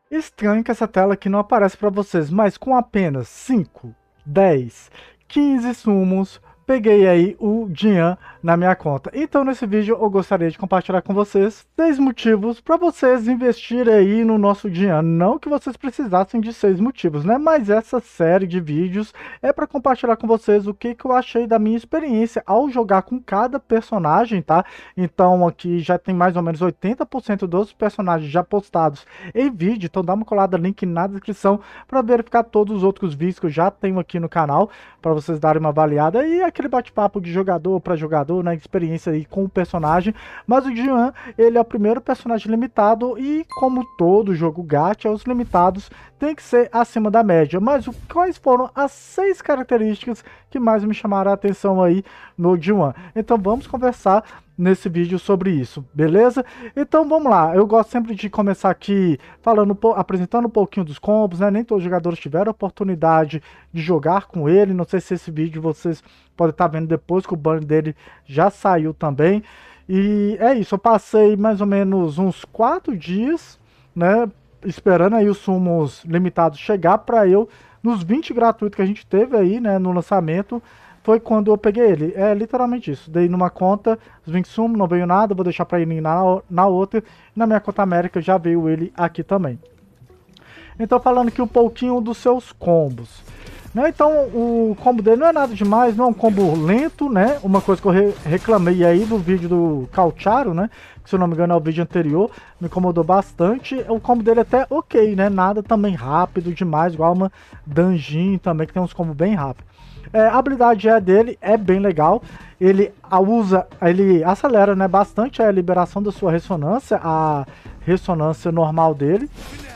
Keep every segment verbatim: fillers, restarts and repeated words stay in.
Estranho que essa tela aqui não aparece para vocês, mas com apenas cinco, dez, quinze sumos, peguei aí o Dian na minha conta. Então nesse vídeo eu gostaria de compartilhar com vocês seis motivos para vocês investirem aí no nosso Dian. Não que vocês precisassem de seis motivos, né? Mas essa série de vídeos é para compartilhar com vocês o que, que eu achei da minha experiência ao jogar com cada personagem, tá? Então aqui já tem mais ou menos oitenta por cento dos personagens já postados em vídeo, então dá uma colada, link na descrição para verificar todos os outros vídeos que eu já tenho aqui no canal, para vocês darem uma avaliada e aquele bate-papo de jogador para jogador, na né, experiência aí com o personagem. Mas o Dian, ele é o primeiro personagem limitado e como todo jogo gacha, os limitados tem que ser acima da média. Mas o, quais foram as seis características que mais me chamaram a atenção aí no Dian? Então vamos conversar nesse vídeo sobre isso, beleza? Então vamos lá, eu gosto sempre de começar aqui falando, apresentando um pouquinho dos combos, né? Nem todos os jogadores tiveram a oportunidade de jogar com ele, não sei se esse vídeo vocês podem estar vendo depois que o banner dele já saiu também. E é isso, eu passei mais ou menos uns quatro dias, né, esperando aí os sumos limitados chegar para eu, nos vinte gratuitos que a gente teve aí, né, no lançamento, foi quando eu peguei ele. É literalmente isso. Dei numa conta, os vinte sumos, não veio nada, vou deixar para ele na, na outra. E na minha conta América já veio ele aqui também. Então falando aqui um pouquinho dos seus combos. Né? Então o combo dele não é nada demais, não é um combo lento, né? Uma coisa que eu re reclamei aí do vídeo do Calcharo, né? Que se eu não me engano é o vídeo anterior, me incomodou bastante. O combo dele é até ok, né? Nada também rápido demais, igual uma Danjin também, que tem uns combos bem rápidos. É, a habilidade é dele é bem legal, ele a usa, ele acelera, né, bastante a liberação da sua ressonância, a ressonância normal dele,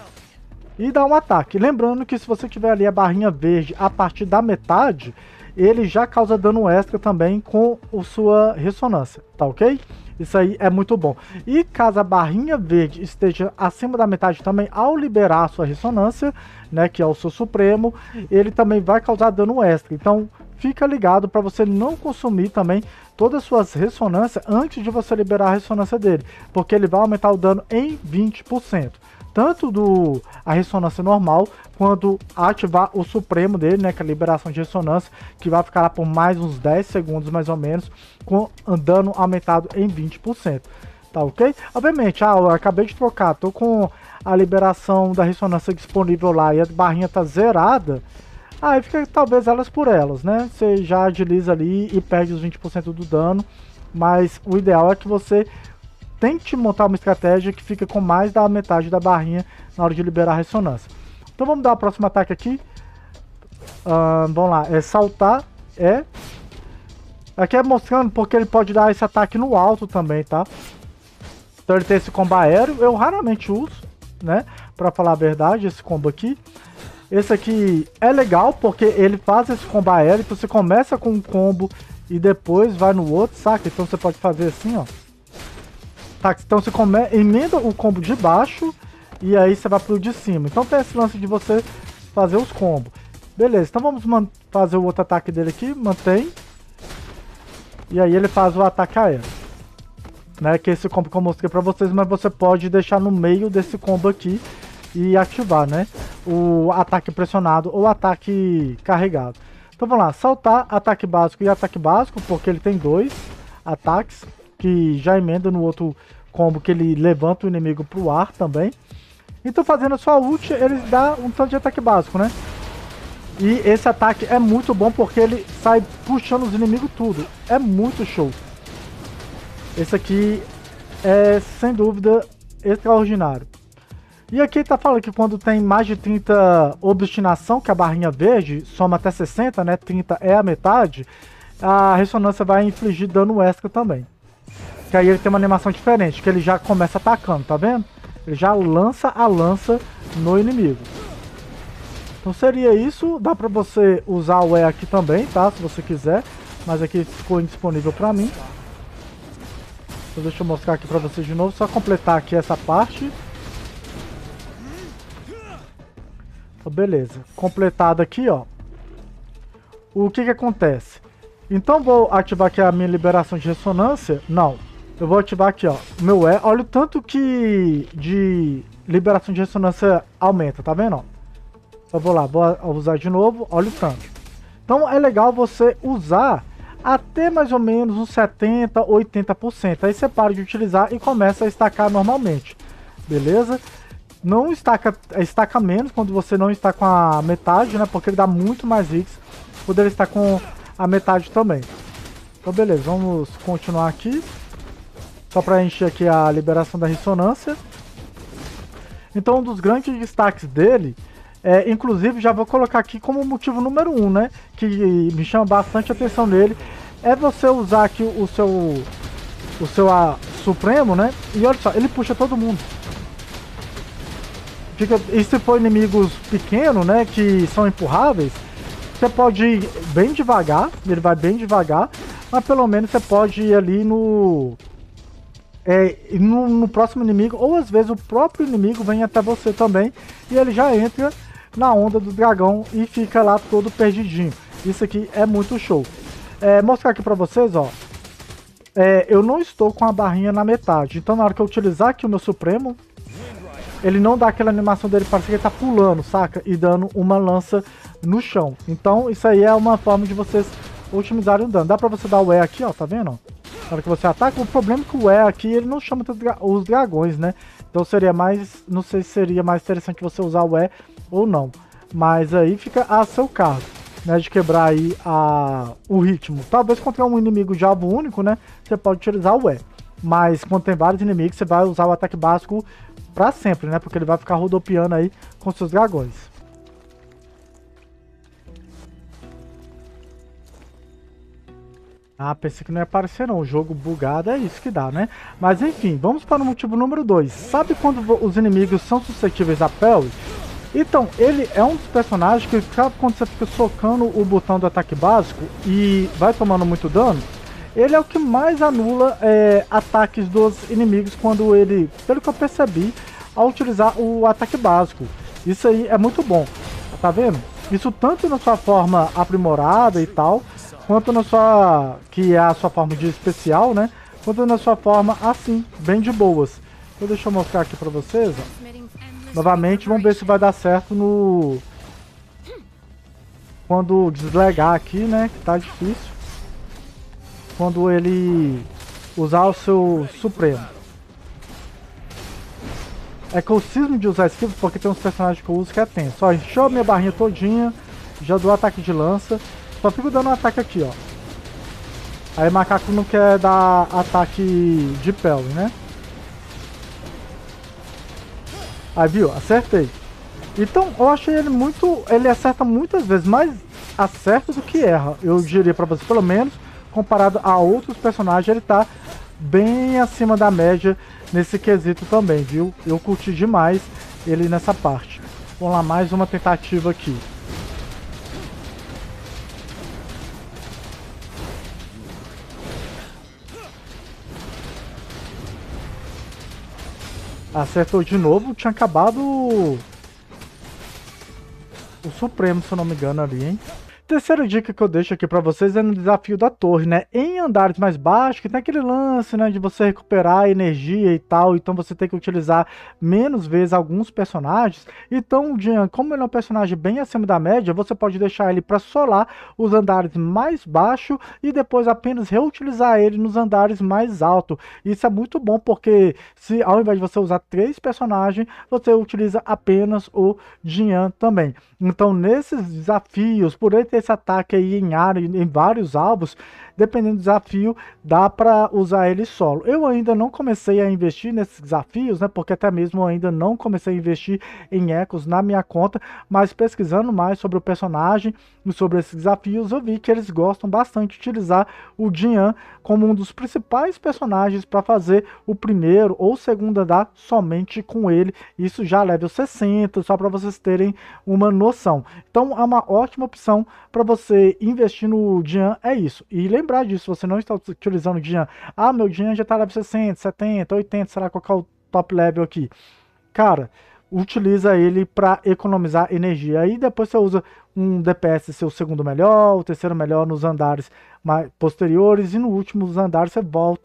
e dá um ataque. Lembrando que se você tiver ali a barrinha verde a partir da metade, ele já causa dano extra também com a sua ressonância, tá ok? Isso aí é muito bom. E caso a barrinha verde esteja acima da metade também, ao liberar a sua ressonância, né, que é o seu supremo, ele também vai causar dano extra. Então fica ligado para você não consumir também todas as suas ressonâncias antes de você liberar a ressonância dele, porque ele vai aumentar o dano em vinte por cento. Tanto do a ressonância normal, quando ativar o supremo dele, né, que é a liberação de ressonância, que vai ficar lá por mais uns dez segundos mais ou menos, com dano aumentado em vinte por cento. Tá ok? Obviamente, ah, eu acabei de trocar, tô com a liberação da ressonância disponível lá e a barrinha tá zerada, aí fica talvez elas por elas, né? Você já agiliza ali e perde os vinte por cento do dano, mas o ideal é que você tente montar uma estratégia que fica com mais da metade da barrinha na hora de liberar a ressonância. Então vamos dar o próximo ataque aqui. Uh, vamos lá, é saltar, é... Aqui é mostrando porque ele pode dar esse ataque no alto também, tá? Então ele tem esse combo aéreo, eu raramente uso, né? Pra falar a verdade, esse combo aqui. Esse aqui é legal porque ele faz esse combo aéreo, então você começa com um combo e depois vai no outro, saca? Então você pode fazer assim, ó. Tá, então você come... emenda o combo de baixo e aí você vai pro de cima. Então tem esse lance de você fazer os combos. Beleza, então vamos fazer o outro ataque dele aqui, mantém. E aí ele faz o ataque aéreo. Né, que é esse combo que eu mostrei pra vocês, mas você pode deixar no meio desse combo aqui e ativar, né? O ataque pressionado ou ataque carregado. Então vamos lá, saltar, ataque básico e ataque básico, porque ele tem dois ataques que já emenda no outro combo que ele levanta o inimigo pro ar também. Então fazendo a sua ult, ele dá um tanto de ataque básico, né? E esse ataque é muito bom porque ele sai puxando os inimigos tudo. É muito show. Esse aqui é sem dúvida extraordinário. E aqui tá falando que quando tem mais de trinta obstinação, que a barrinha verde soma até sessenta, né? trinta é a metade, a ressonância vai infligir dano extra também. Que aí ele tem uma animação diferente, que ele já começa atacando, tá vendo? Ele já lança a lança no inimigo. Então seria isso, dá pra você usar o E aqui também, tá? Se você quiser, mas aqui ficou indisponível pra mim. Então deixa eu mostrar aqui pra vocês de novo, só completar aqui essa parte. Então, beleza, completado aqui, ó. O que que acontece? Então vou ativar aqui a minha liberação de ressonância. Não, Eu vou ativar aqui, ó, o meu E. Olha o tanto que de liberação de ressonância aumenta, tá vendo, ó? Eu vou lá, vou usar de novo, olha o tanto. Então é legal você usar até mais ou menos uns setenta, oitenta por cento. Aí você para de utilizar e começa a estacar normalmente, beleza? Não estaca, estaca menos quando você não está com a metade, né? Porque ele dá muito mais hits quando ele está com a metade também. Então beleza, vamos continuar aqui. Só para encher aqui a liberação da ressonância. Então um dos grandes destaques dele, é, inclusive já vou colocar aqui como motivo número um, né? Que me chama bastante atenção nele, é você usar aqui o seu, o seu a, Supremo, né? E olha só, ele puxa todo mundo. Fica, e se for inimigos pequenos, né? Que são empurráveis, você pode ir bem devagar, ele vai bem devagar, mas pelo menos você pode ir ali no... É, no, no próximo inimigo, ou às vezes o próprio inimigo vem até você também e ele já entra na onda do dragão e fica lá todo perdidinho. Isso aqui é muito show. É, mostrar aqui pra vocês, ó. É, eu não estou com a barrinha na metade, então na hora que eu utilizar aqui o meu Supremo, ele não dá aquela animação dele, parece que ele tá pulando, saca? E dando uma lança no chão. Então isso aí é uma forma de vocês otimizarem o dano. Dá pra você dar o E aqui, ó, tá vendo? Na hora que você ataca, o problema é que o E aqui, ele não chama os dragões, né? Então seria mais, não sei se seria mais interessante você usar o E ou não. Mas aí fica a seu cargo, né? De quebrar aí a, o ritmo. Talvez contra um inimigo de alvo único, né? Você pode utilizar o E. Mas quando tem vários inimigos, você vai usar o ataque básico pra sempre, né? Porque ele vai ficar rodopiando aí com seus dragões. Ah, pensei que não ia aparecer não, o jogo bugado é isso que dá, né? Mas enfim, vamos para o motivo número dois. Sabe quando os inimigos são suscetíveis a parry? Então, ele é um dos personagens que, sabe quando você fica socando o botão do ataque básico e vai tomando muito dano? Ele é o que mais anula é, ataques dos inimigos quando ele, pelo que eu percebi, ao utilizar o ataque básico. Isso aí é muito bom, tá vendo? Isso tanto na sua forma aprimorada e tal, quanto na sua, que é a sua forma de especial, né? Quanto na sua forma assim, bem de boas. Então deixa eu mostrar aqui pra vocês, ó. Novamente, vamos ver se vai dar certo no... Quando deslegar aqui, né? Que tá difícil. Quando ele usar o seu Supremo. É que eu cismo de usar esquiva porque tem uns personagens que eu uso que é tenso. Ó, encheu a minha barrinha todinha. Já dou ataque de lança. Só fico dando um ataque aqui, ó. Aí macaco não quer dar ataque de pele, né? Aí viu? Acertei. Então eu achei ele muito... Ele acerta muitas vezes, mais acerta do que erra. Eu diria pra você, pelo menos, comparado a outros personagens, ele tá bem acima da média nesse quesito também, viu? Eu curti demais ele nessa parte. Vamos lá, mais uma tentativa aqui. Acertou de novo, tinha acabado o, o Supremo, se eu não me engano, ali, hein? Terceira dica que eu deixo aqui pra vocês é no desafio da torre, né? Em andares mais baixos, que tem aquele lance, né? De você recuperar energia e tal, então você tem que utilizar menos vezes alguns personagens. Então o Jean, como ele é um personagem bem acima da média, você pode deixar ele pra solar os andares mais baixos e depois apenas reutilizar ele nos andares mais altos. Isso é muito bom porque se ao invés de você usar três personagens, você utiliza apenas o Jean também. Então nesses desafios, por ele ter esse ataque aí em área, em vários alvos, dependendo do desafio, dá para usar ele solo. Eu ainda não comecei a investir nesses desafios, né? Porque até mesmo eu ainda não comecei a investir em ecos na minha conta, mas pesquisando mais sobre o personagem e sobre esses desafios, eu vi que eles gostam bastante de utilizar o Jean como um dos principais personagens para fazer o primeiro ou segundo andar somente com ele. Isso já level sessenta, só para vocês terem uma noção. Então é uma ótima opção para você investir no Jean, é isso. E lembrar disso, você não está utilizando o Jean. Ah, meu Jean já está level sessenta, setenta, oitenta, será qual é o top level aqui? Cara, utiliza ele para economizar energia. Aí depois você usa um D P S seu segundo melhor, o terceiro melhor nos andares mais posteriores e no último dos andares você volta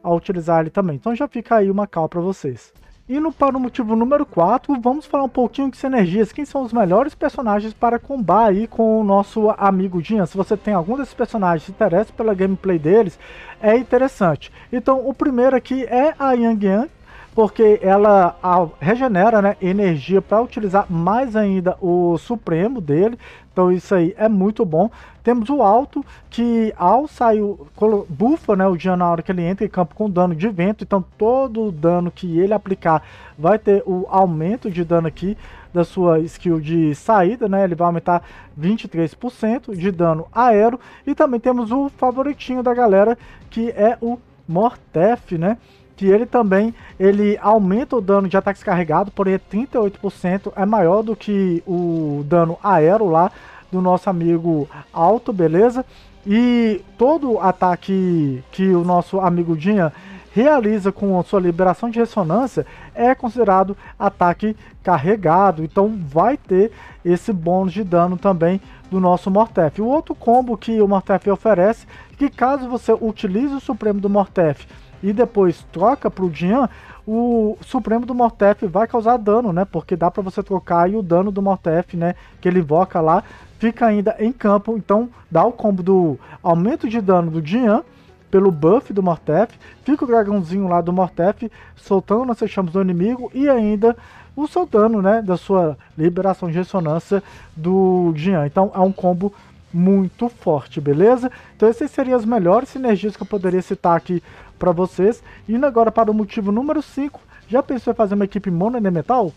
a utilizar ele também. Então já fica aí uma cal para vocês. Indo para o motivo número quatro, vamos falar um pouquinho de sinergias. Quem são os melhores personagens para combar aí com o nosso amigo Dian? Se você tem algum desses personagens, se interessa pela gameplay deles, é interessante. Então o primeiro aqui é a Yang Yang, porque ela a, regenera, né, energia para utilizar mais ainda o Supremo dele. Então isso aí é muito bom. Temos o Alto, que ao sair, bufa, né, o Dian na hora que ele entra em campo com dano de vento. Então todo o dano que ele aplicar vai ter o aumento de dano aqui da sua skill de saída, né? Ele vai aumentar vinte e três por cento de dano aéreo. E também temos o favoritinho da galera, que é o Mortef, né? Que ele também ele aumenta o dano de ataques carregados, porém trinta e oito por cento é maior do que o dano aéreo lá do nosso amigo Alto, beleza? E todo ataque que o nosso amigo Dian realiza com a sua liberação de ressonância é considerado ataque carregado, então vai ter esse bônus de dano também do nosso Mortef. O outro combo que o Mortef oferece, que caso você utilize o Supremo do Mortef e depois troca para o Dian, o Supremo do Mortef vai causar dano, né? Porque dá para você trocar e o dano do Mortef, né? Que ele invoca lá, fica ainda em campo. Então dá o combo do aumento de dano do Dian pelo buff do Mortef, fica o dragãozinho lá do Mortef soltando nas chamas do inimigo e ainda o seu dano, né? Da sua liberação de ressonância do Dian. Então é um combo muito forte, beleza? Então essas seriam as melhores sinergias que eu poderia citar aqui para vocês. Indo agora para o motivo número cinco, já pensou em fazer uma equipe monoelemental?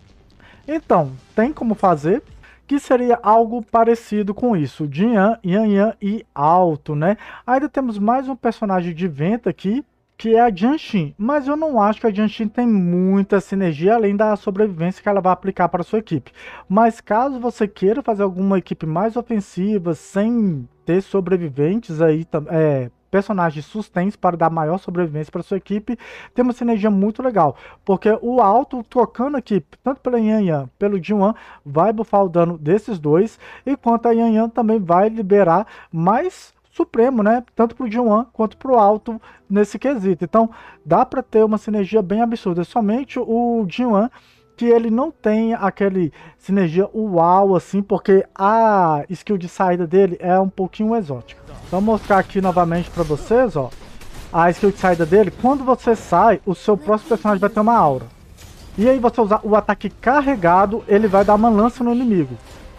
Então, tem como fazer, que seria algo parecido com isso, Dian, Yan Yan e Alto, né? Ainda temos mais um personagem de vento aqui, que é a Jianxin, mas eu não acho que a Jianxin tem muita sinergia, além da sobrevivência que ela vai aplicar para a sua equipe. Mas caso você queira fazer alguma equipe mais ofensiva, sem ter sobreviventes aí, é, personagens sustentos para dar maior sobrevivência para sua equipe, tem uma sinergia muito legal, porque o Alto trocando aqui, tanto pela Yan Yan, pelo Jian, vai buffar o dano desses dois, enquanto a Yan Yan também vai liberar mais Supremo, né? Tanto para o Jian quanto para o Alto nesse quesito. Então dá para ter uma sinergia bem absurda. Somente o Jian que ele não tem aquele sinergia uau assim, porque a skill de saída dele é um pouquinho exótica. Vou mostrar aqui novamente para vocês, ó, a skill de saída dele. Quando você sai, o seu próximo personagem vai ter uma aura. E aí você usar o ataque carregado, ele vai dar uma lança no inimigo.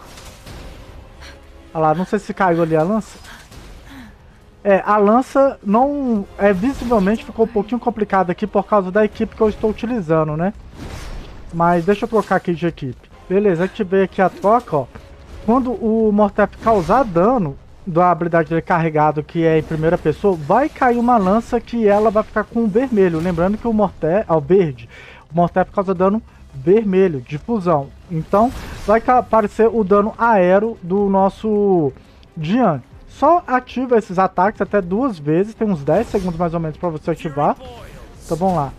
Olha lá, não sei se caiu ali a lança. É, a lança não é visivelmente ficou um pouquinho complicada aqui por causa da equipe que eu estou utilizando, né? Mas deixa eu trocar aqui de equipe. Beleza, ativei aqui a troca, ó. Quando o Mortef causar dano da habilidade dele carregado, que é em primeira pessoa, vai cair uma lança que ela vai ficar com vermelho. Lembrando que o Mortef, ao verde, o Mortef causa dano vermelho, de fusão. Então vai aparecer o dano aéreo do nosso Dian. Só ativa esses ataques até duas vezes, tem uns dez segundos mais ou menos para você ativar. Então vamos lá.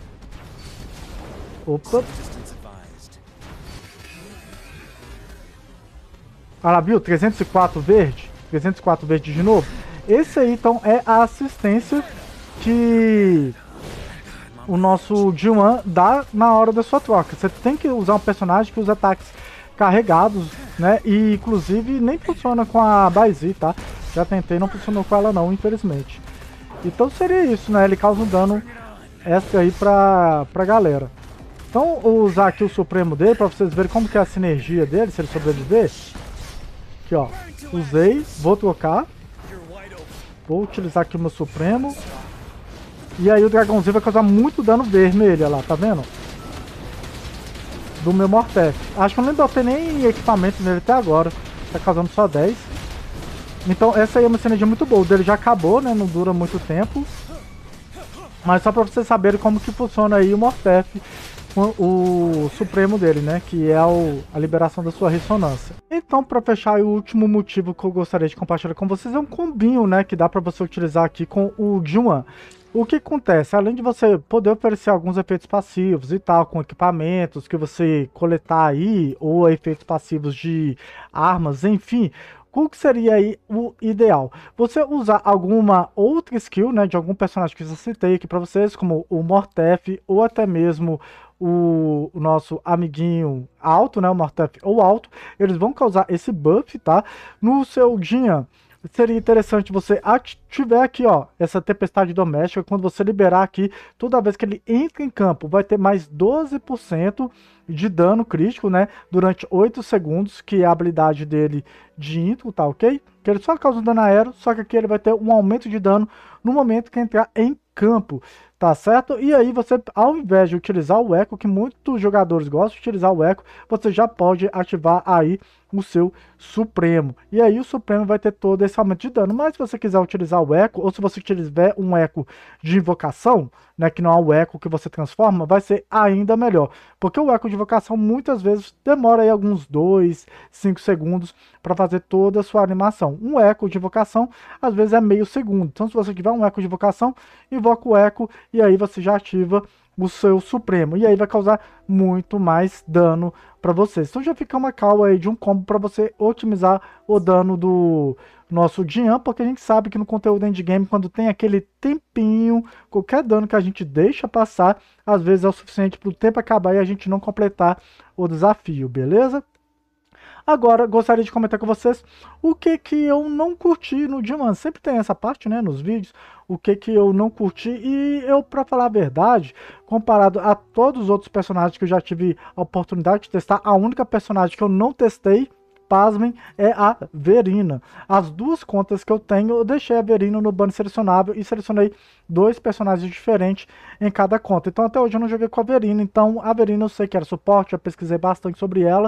Opa. Ah lá, viu? trezentos e quatro verde. trezentos e quatro verde de novo. Esse aí, então, é a assistência que o nosso Jian dá na hora da sua troca. Você tem que usar um personagem que usa ataques carregados, né? E, inclusive, nem funciona com a Baizi, tá? Já tentei, não funcionou com ela não, infelizmente. Então seria isso, né? Ele causa um dano extra aí pra, pra galera. Então, vou usar aqui o Supremo dele pra vocês verem como que é a sinergia dele, se ele sobreviver. Aqui, ó. Usei, vou trocar. Vou utilizar aqui o meu Supremo. E aí o dragãozinho vai causar muito dano vermelho, olha lá, tá vendo? Do meu Mortef. Acho que eu nem botei nem equipamento nele até agora. Tá causando só dez. Então essa aí é uma sinergia muito boa. O dele já acabou, né? Não dura muito tempo. Mas só pra vocês saberem como que funciona aí o Mortef, o Supremo dele, né? Que é o, a liberação da sua ressonância. Então, para fechar, o último motivo que eu gostaria de compartilhar com vocês é um combinho, né? Que dá para você utilizar aqui com o Jian. O que acontece? Além de você poder oferecer alguns efeitos passivos e tal, com equipamentos que você coletar aí, ou efeitos passivos de armas, enfim, qual que seria aí o ideal? Você usar alguma outra skill, né, de algum personagem que eu citei aqui para vocês, como o Mortef ou até mesmo o, o nosso amiguinho alto, né, o Mortef ou alto, eles vão causar esse buff, tá? No seu Jean, seria interessante você ativar aqui, ó, essa tempestade doméstica. Quando você liberar aqui, toda vez que ele entra em campo, vai ter mais doze por cento de dano crítico, né, durante oito segundos, que é a habilidade dele de intro, tá ok? Que ele só causa dano aéreo, só que aqui ele vai ter um aumento de dano no momento que entrar em campo, tá certo? E aí você, ao invés de utilizar o eco, que muitos jogadores gostam de utilizar o eco, você já pode ativar aí o seu Supremo. E aí o Supremo vai ter todo esse aumento de dano. Mas se você quiser utilizar o eco, ou se você tiver um eco de invocação, né, que não é o eco que você transforma, vai ser ainda melhor. Porque o eco de invocação muitas vezes demora aí alguns dois, cinco segundos para fazer toda a sua animação. Um eco de invocação às vezes é meio segundo. Então se você tiver um eco de invocação, invoca o eco e aí você já ativa o seu Supremo. E aí vai causar muito mais dano para vocês. Então já fica uma cal aí de um combo para você otimizar o dano do nosso Jean, porque a gente sabe que no conteúdo endgame, quando tem aquele tempinho, qualquer dano que a gente deixa passar, às vezes é o suficiente para o tempo acabar e a gente não completar o desafio, beleza? Agora, gostaria de comentar com vocês o que que eu não curti no Jean. Sempre tem essa parte, né, nos vídeos, o que que eu não curti. E eu, pra falar a verdade, comparado a todos os outros personagens que eu já tive a oportunidade de testar, a única personagem que eu não testei, pasmem, é a Verina. As duas contas que eu tenho, eu deixei a Verina no banner selecionável e selecionei dois personagens diferentes em cada conta. Então até hoje eu não joguei com a Verina, então a Verina eu sei que era suporte, já pesquisei bastante sobre ela,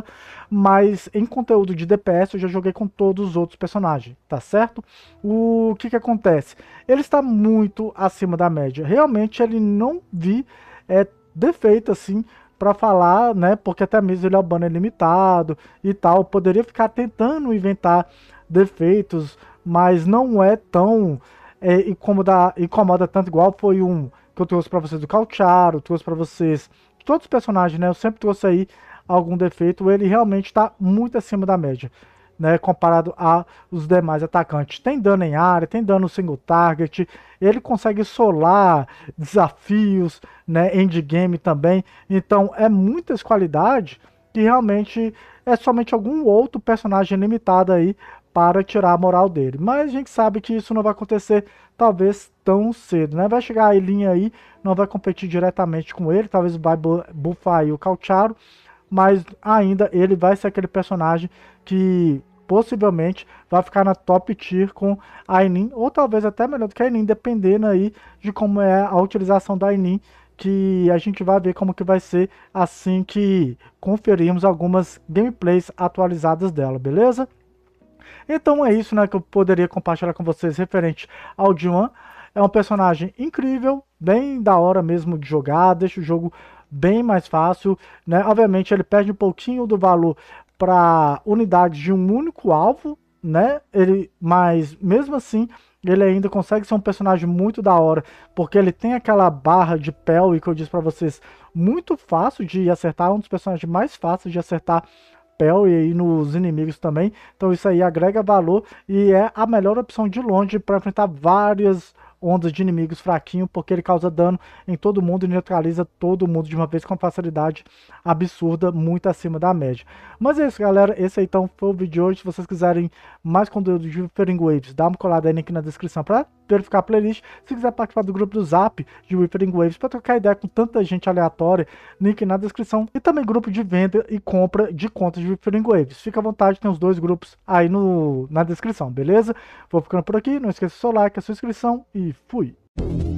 mas em conteúdo de D P S eu já joguei com todos os outros personagens, tá certo? O que que acontece? Ele está muito acima da média. Realmente ele não vi é, defeito assim, para falar, né, porque até mesmo ele é o banner limitado e tal, poderia ficar tentando inventar defeitos, mas não é tão é, incomoda, incomoda tanto igual foi um que eu trouxe para vocês do Calcharo, trouxe para vocês todos os personagens, né, eu sempre trouxe aí algum defeito, ele realmente está muito acima da média, né, comparado aos demais atacantes. Tem dano em área, tem dano single target, ele consegue solar desafios, né, endgame também, então é muitas qualidades que realmente é somente algum outro personagem limitado aí para tirar a moral dele. Mas a gente sabe que isso não vai acontecer talvez tão cedo, né? Vai chegar a Eileen aí, não vai competir diretamente com ele, talvez vai buffar aí o Calcharo, mas ainda ele vai ser aquele personagem que possivelmente vai ficar na top tier com a Eileen, ou talvez até melhor do que a Eileen, dependendo aí de como é a utilização da Eileen, que a gente vai ver como que vai ser assim que conferirmos algumas gameplays atualizadas dela, beleza? Então é isso, né, que eu poderia compartilhar com vocês referente ao Jean. É um personagem incrível, bem da hora mesmo de jogar, deixa o jogo bem mais fácil, né? Obviamente ele perde um pouquinho do valor para unidades de um único alvo, né? Ele, mas mesmo assim ele ainda consegue ser um personagem muito da hora, porque ele tem aquela barra de Pel, que eu disse para vocês, muito fácil de acertar, um dos personagens mais fáceis de acertar Pel e aí nos inimigos também. Então isso aí agrega valor e é a melhor opção de longe para enfrentar várias ondas de inimigos fraquinho, porque ele causa dano em todo mundo e neutraliza todo mundo de uma vez com facilidade absurda, muito acima da média. Mas é isso, galera, esse aí então foi o vídeo de hoje. Se vocês quiserem mais conteúdo de Whiffering Waves, dá uma colada aí aqui na descrição para verificar a playlist. Se quiser participar do grupo do Zap de Whiffering Waves para trocar ideia com tanta gente aleatória, link na descrição. E também grupo de venda e compra de contas de Whiffering Waves. Fica à vontade, tem os dois grupos aí no, na descrição, beleza? Vou ficando por aqui, não esqueça do seu like, a sua inscrição e fui!